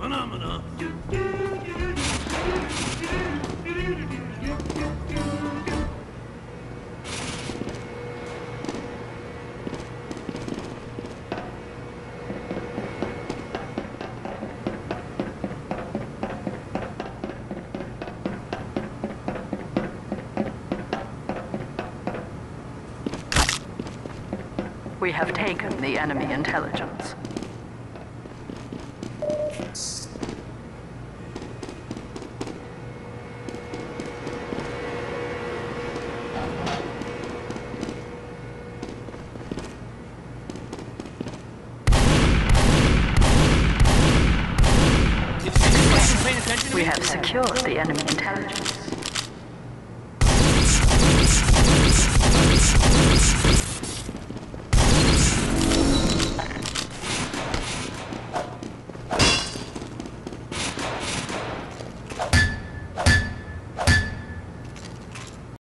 Phenomena. We have taken the enemy intelligence. We have secured the enemy intelligence.